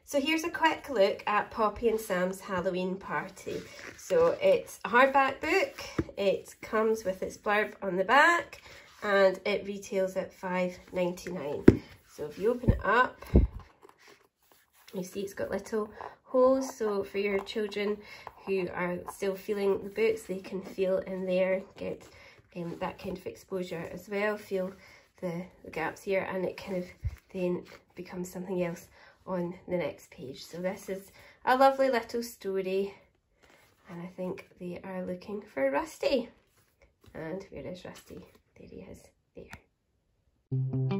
So here's a quick look at Poppy and Sam's Halloween party. So it's a hardback book, it comes with its blurb on the back, and it retails at $5.99. So if you open it up, you see it's got little holes, so for your children who are still feeling the books, they can feel in there, get that kind of exposure as well, feel the gaps here, and it kind of then becomes something else on the next page. So this is a lovely little story, and I think they are looking for Rusty. And where is Rusty? There he is, there.